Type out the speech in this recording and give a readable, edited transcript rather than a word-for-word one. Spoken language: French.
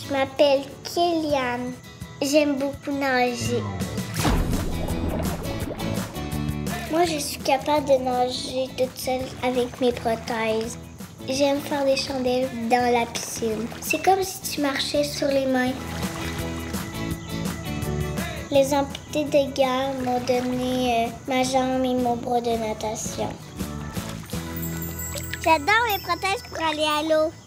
Je m'appelle Kéliane. J'aime beaucoup nager. Moi, je suis capable de nager toute seule avec mes prothèses. J'aime faire des chandelles dans la piscine. C'est comme si tu marchais sur les mains. Les amputés de guerre m'ont donné ma jambe et mon bras de natation. J'adore les prothèses pour aller à l'eau.